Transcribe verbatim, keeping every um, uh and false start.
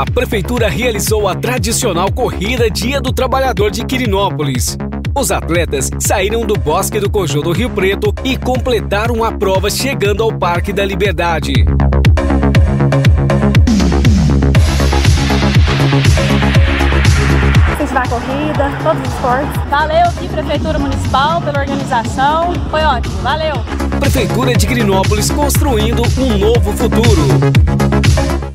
A Prefeitura realizou a tradicional Corrida Dia do Trabalhador de Quirinópolis. Os atletas saíram do Bosque do Cojô do Rio Preto e completaram a prova chegando ao Parque da Liberdade. Incentivar a corrida, todos os esportes. Valeu aqui, Prefeitura Municipal, pela organização. Foi ótimo, valeu! Prefeitura de Quirinópolis construindo um novo futuro.